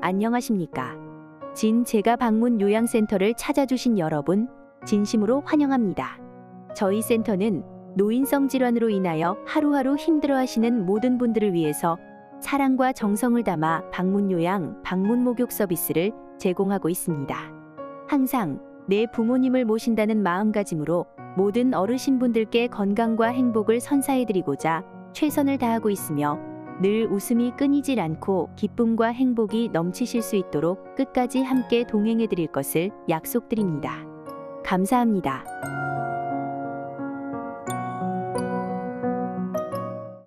안녕하십니까? 제가 방문 요양센터를 찾아주신 여러분, 진심으로 환영합니다. 저희 센터는 노인성 질환으로 인하여 하루하루 힘들어하시는 모든 분들을 위해서 사랑과 정성을 담아 방문 요양, 방문 목욕 서비스를 제공하고 있습니다. 항상 내 부모님을 모신다는 마음가짐으로 모든 어르신분들께 건강과 행복을 선사해드리고자 최선을 다하고 있으며 늘 웃음이 끊이질 않고 기쁨과 행복이 넘치실 수 있도록 끝까지 함께 동행해드릴 것을 약속드립니다. 감사합니다.